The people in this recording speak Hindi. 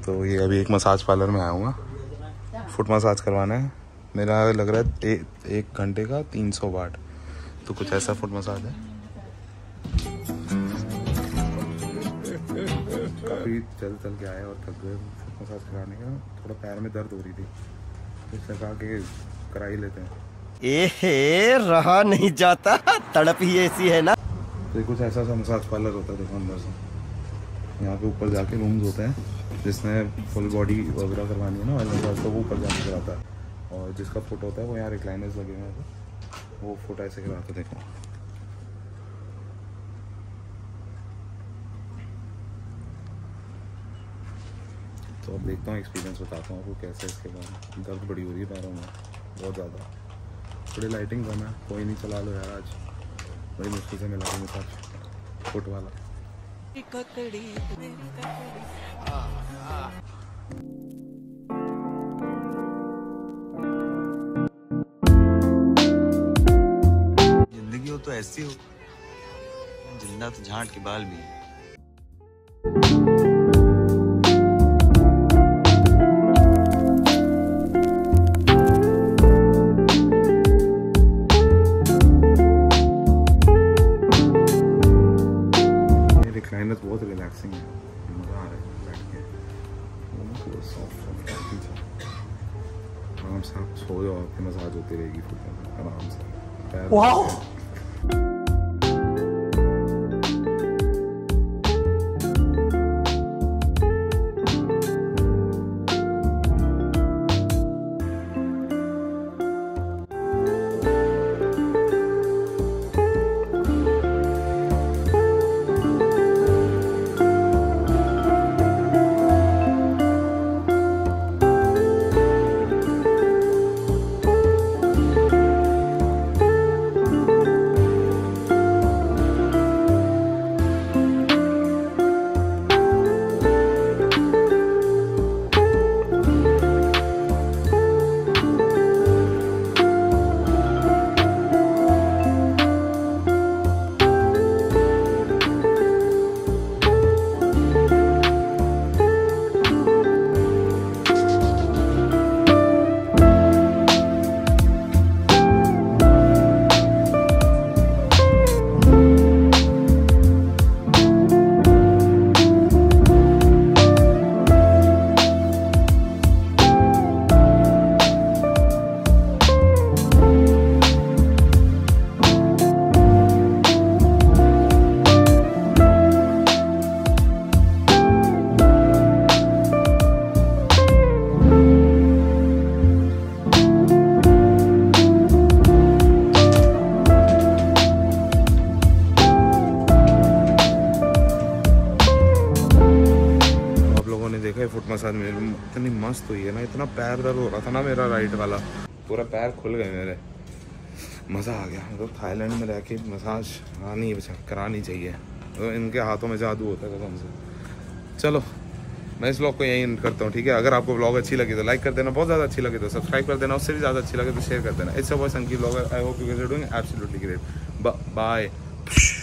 तो ये अभी एक मसाज पार्लर में आया हूँ, फुट मसाज करवाना है। मेरा लग रहा है एक घंटे का 300 वाट। तो कुछ ऐसा फुट मसाज है। काफ़ी चल के आए और थक गए। फुट मसाज कराने का थोड़ा पैर में दर्द हो रही थी, तो इससे कहा कि करा ही लेते हैं। रहा नहीं जाता, तड़प ही ऐसी है ना। तो कुछ ऐसा सा मसाज पार्लर होता है, देखो अंदर से। यहाँ पे ऊपर जाके रूम्स होते हैं, जिसने फुल बॉडी वगैरह करवानी है ना ऑयल मसाज, तो वो ऊपर जाके कराता है। और जिसका फुट होता है वो यहाँ रिक्लाइनर्स लगे हुए हैं, वो फुट ऐसे कराता है। देखो तो अब देखता हूँ, एक्सपीरियंस बताता हूँ आपको कैसे। इसके बाद दर्द बड़ी हो रही है पैरों में बहुत ज़्यादा। थोड़ी लाइटिंग कम है, कोई नहीं, चला लो यार। आज बड़ी मुश्किल से मिला मसाज फुट वाला। जिंदगी हो तो ऐसी हो, जिंदा तो झांट के बाल भी है। रिक्लाइनर बहुत रिलैक्सिंग है, मज़ा आ रहा है बैठ के। सॉफ्ट आराम से आप सो जाओ, आपकी मसाज होती रहेगी फुट में आराम से। वाह। फुट मसाज मेरे इतनी मस्त हुई है ना, इतना पैर दर्द हो रहा था ना मेरा राइट वाला, पूरा पैर खुल गए मेरे। मज़ा आ गया। मतलब थाईलैंड में रह के मसाज करानी चाहिए, तो इनके हाथों में जादू होता है कसम से। चलो मैं इस व्लॉग को यहीं एंड करता हूँ, ठीक है। अगर आपको व्लॉग अच्छी लगी तो लाइक कर देना, बहुत ज़्यादा अच्छी लगी तो सब्सक्राइब कर देना, उससे भी ज़्यादा अच्छी लगे तो शेयर कर देना। इट्स अ बॉय संकी vlogger. I hope you guys are doing absolutely great. Bye.